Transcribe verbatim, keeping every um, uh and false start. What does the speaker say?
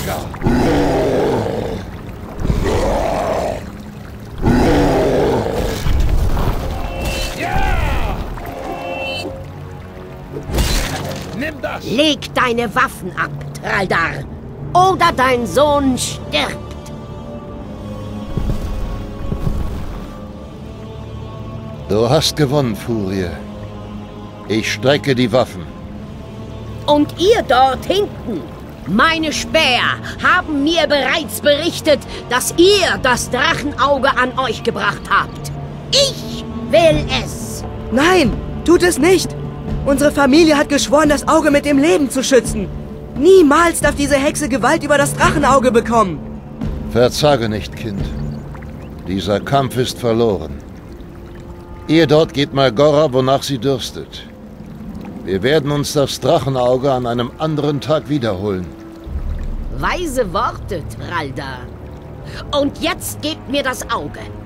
Stärker! Ja! Nimm das! Leg deine Waffen ab, Traldar, oder dein Sohn stirbt! Du hast gewonnen, Furie. Ich strecke die Waffen. Und ihr dort hinten, meine Späher, haben mir bereits berichtet, dass ihr das Drachenauge an euch gebracht habt. Ich will es! Nein, tut es nicht! Unsere Familie hat geschworen, das Auge mit dem Leben zu schützen. Niemals darf diese Hexe Gewalt über das Drachenauge bekommen. Verzage nicht, Kind. Dieser Kampf ist verloren. Ihr dort geht Malgora, wonach sie dürstet. Wir werden uns das Drachenauge an einem anderen Tag wiederholen. Weise Worte, Traldar. Und jetzt gebt mir das Auge.